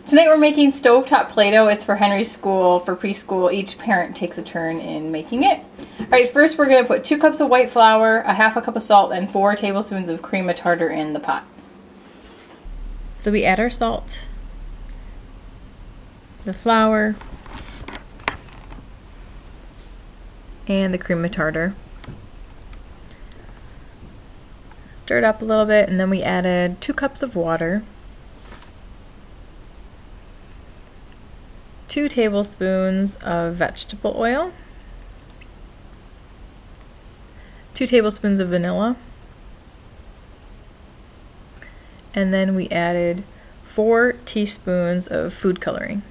Tonight we're making stovetop Play-Doh. It's for Henry's school, for preschool. Each parent takes a turn in making it. Alright, first we're going to put 2 cups of white flour, a half a cup of salt, and 4 tablespoons of cream of tartar in the pot. So we add our salt, the flour, and the cream of tartar. Stir it up a little bit, and then we added 2 cups of water, 2 tablespoons of vegetable oil, 2 tablespoons of vanilla, and then we added 4 teaspoons of food coloring.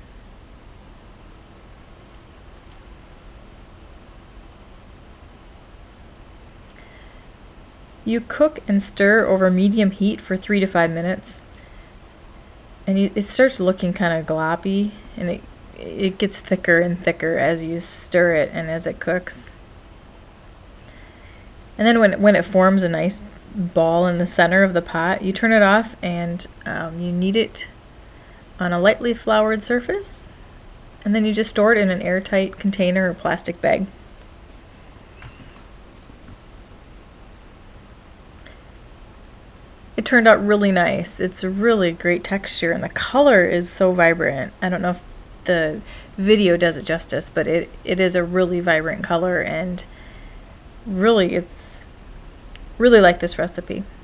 You cook and stir over medium heat for 3 to 5 minutes, and it starts looking kind of gloppy, and it gets thicker and thicker as you stir it and as it cooks. And then when it forms a nice ball in the center of the pot, you turn it off and you knead it on a lightly floured surface, and then you just store it in an airtight container or plastic bag. It turned out really nice. It's a really great texture, and the color is so vibrant. I don't know if the video does it justice, but it is a really vibrant color, and really it's really like this recipe.